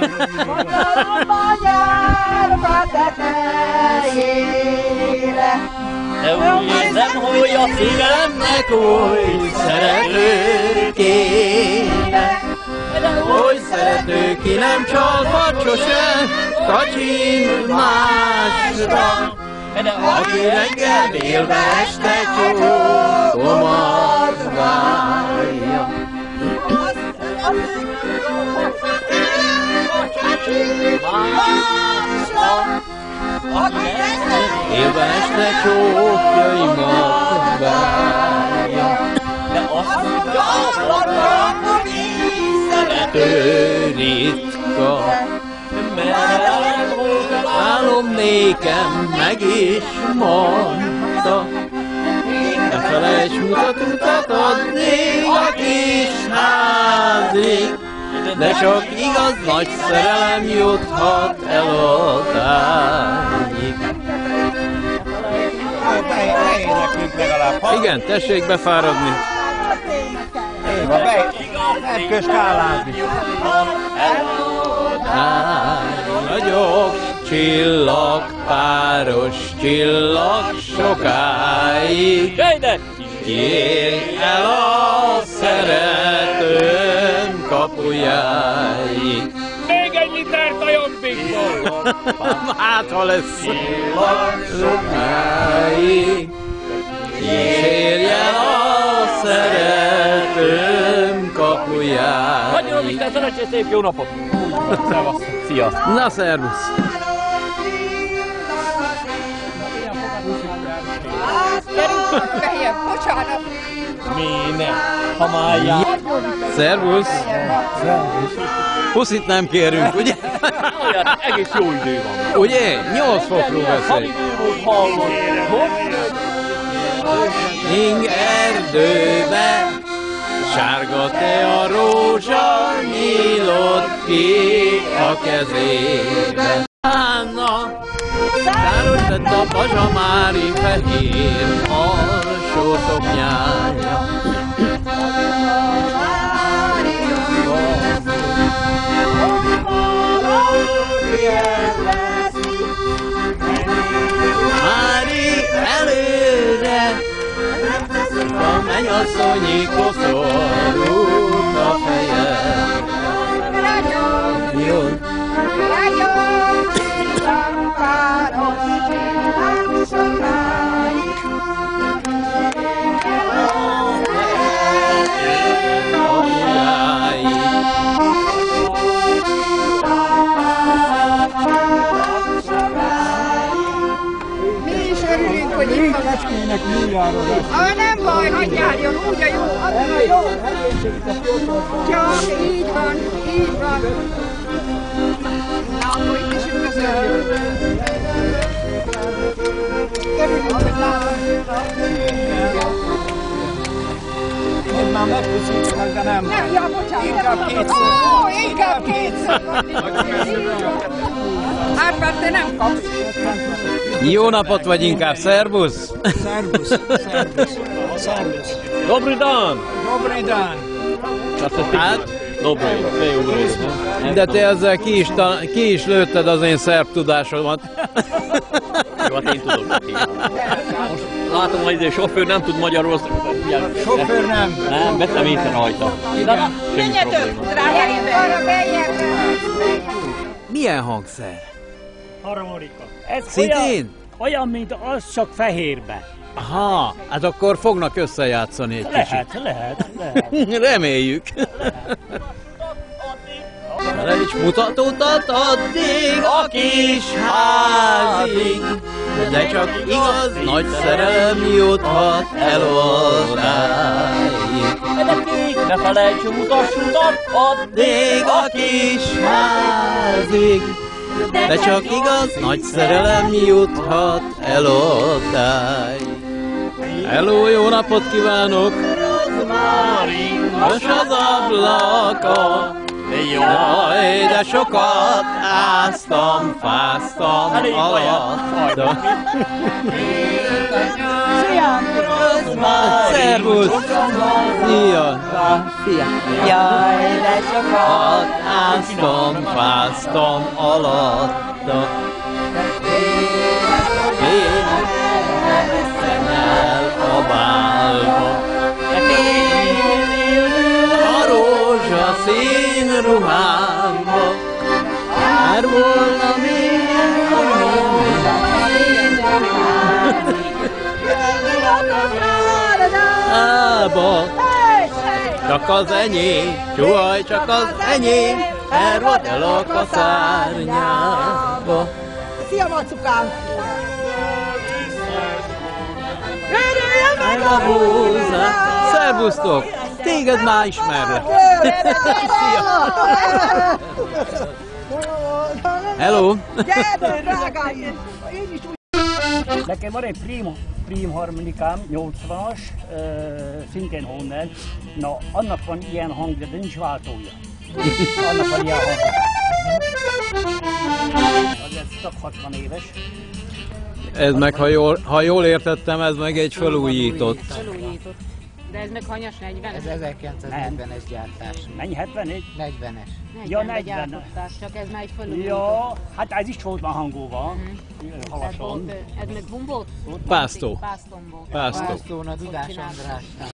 De úgy érzem, hogy a szívemnek új szerető kéne. Oly szerető, ki nem csalhat sosem, kacsint másra. Aki reggel délbe este csókomat várja. Délbe este csókjaimat várja. De azt mondja, hogy szerető ritka. Álom nékem meg is mondta, ne felejts mutatókat adni a kis házig, de csak igaz nagy szerelem juthat el odáig. Igen, tessék befáradni. Nem skálázni. Nagyok csillag, páros csillag sokáig. Jöjj el a szeretőm kapujáig. Még egy liter kajampikból! Hát, ha lesz. Csillag sokáig. Jöjj el a szeretőm kapujáig. Nagyon Isten szerencsét, szép jó napot! Szevasz! Sziasztok! Na, szervusz! Bocsánat! Mi ne? Ha már jár... Szervusz! Puszit nem kérünk, ugye? Olyan, egész jó idő van. Ugye? 8 fokról beszél. Ing erdőbe, sárga te a rózsa, nyílott ki a kezébe. Anna, sáros lett a pazsamári fehér alsó szoknyája. Mári előre, a mennyasszonyi koszorút a feje. Jön. Nem baj, hogy járjon, úgy a jó. Csak így van, így van. Na, akkor itt is üdvözöljük. Örülünk, hogy látom. Én már megpuszítanak, de nem. Nem, ja, bocsánat. Inkább kétszer. Ó, inkább kétszer. Hát, mert te nem kapsz. Jó napot, vagy inkább szervusz? Szervusz, szervusz, szervusz. Dobry dan! Dobry dan. Hát, Dobry, te jó rész. de te ezzel ki is lőtted az én szerb tudásomat. Jó, hát én tudok neki. Most látom, hogy a sofőr nem tud magyarul. Sofőr nem. Nem, vettem észre rajta. Menjetek, drága arra beljebb. Milyen hangszer? Harmonika. Ez Szintén? olyan, mint az, csak fehérbe. Aha, hát akkor fognak összejátszani egy kicsit. Lehet. Reméljük. Felejts mutatótat addig a kis házig, de csak igaz nagy szerelem juthat el odáig. Ne felejts mutassútat Addig a kis házig, de csak igaz nagy szerelem juthat el odáig. Hello, jó napot kívánok! Most az ablaka, jaj, de sokat áztam, fáztam alatta. Szervusz! Szia! Jaj, de sokat Áztam, fáztam alatta. Én veszem el a bálba. A rózsaszín ruhámba. Már volna még ába. Csak az enyém, csuhaj, csak az enyém, elrodolok a szárnyába. Szia, macukám! Meg a búzát. Szervusztok! Téged már ismerlek. Hello! Gyere, drágáim! Én is úgy... Nekem van egy prim harmonikám, 80-as, szintén Honnan. Na, annak van ilyen hangja, de nincs váltója. Annak van ilyen hangja. Az ez csak 60 éves. Ez meg, ha jól értettem, ez meg egy felújított. Felújított. De ez meg hanyas 40? Ez 1940-es gyártás. Mennyi, 74? 40-es. Ja, 40-ben 40. gyártották, csak ez már egy felújított. Ja, hát ez is volt már hangolva. Tehát Halason. volt, ez meg bumbót? Pásztó. Pászton volt. Pásztó. Pásztón a Dudás András.